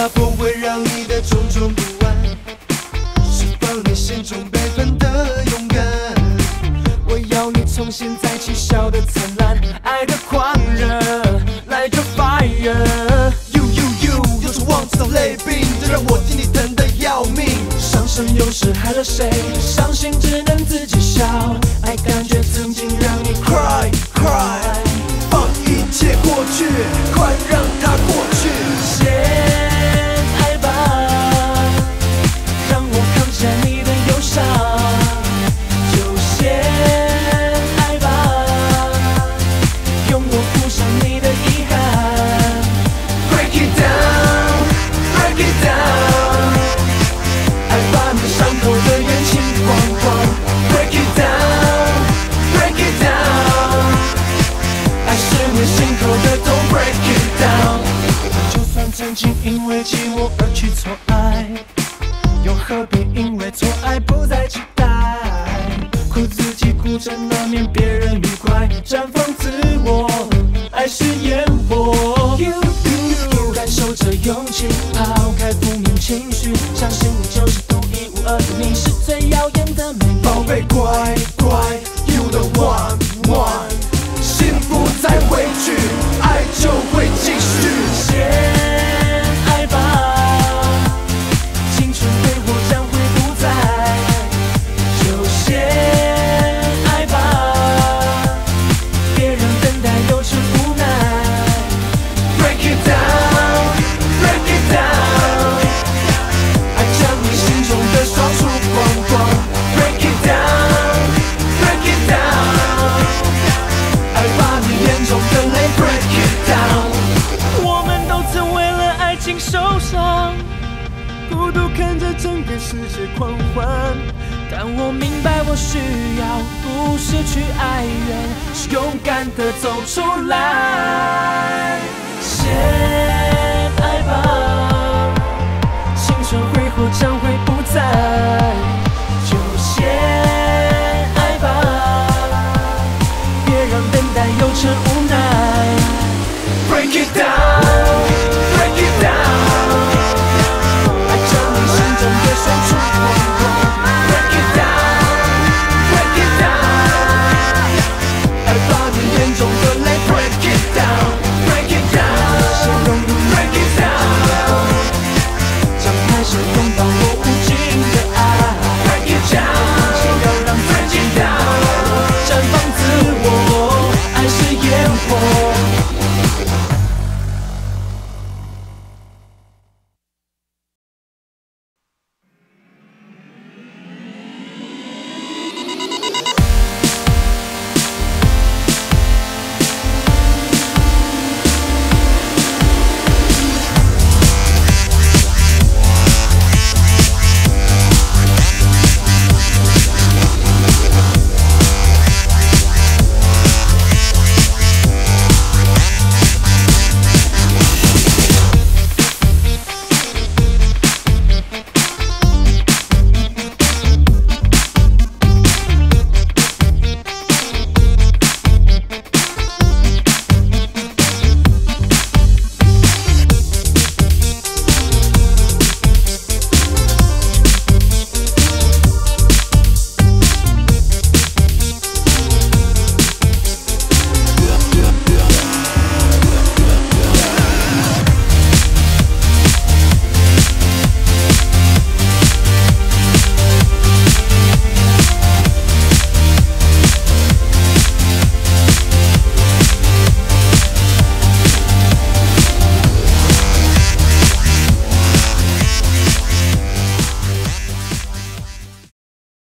打破会让你的种种不安，释放你心中悲愤的勇敢。我要你从现在起笑得灿烂，爱的狂热，来着 fire。You， 有种忘词的累病，这让我替你疼得要命。伤神有时害了谁？伤心只能自己笑。爱感觉曾经让你 cry， 放一切过去，快让它过去。先爱吧，让我扛下你的忧伤。就先爱吧，用我补上你的遗憾。Break it down, break it down， 爱把你伤口的眼睛光光。Break it down, break it down， 爱是你心头的痛。Break it down， 就算曾经因为寂寞而去错爱，又何必因为错爱不再期待？苦自己苦着难免别人愉快，绽放自我，爱是烟火。You， 感受着勇气，抛开负面情绪，相信你就是独一无二的，你是最耀眼的美女。宝贝乖乖 ，You the one，心不再委屈，爱就会继续。先爱吧，青春挥霍将会不在。就先爱吧，别让等待有时无奈。Break it down, break it down， 爱将你心中的伤处光光。Break it down, break it down， 爱把你眼中的泪 break it down。我们都曾为了爱情受伤，孤独看着整个世界狂欢，但我明白我需要不是去哀，爱人是勇敢的走出来。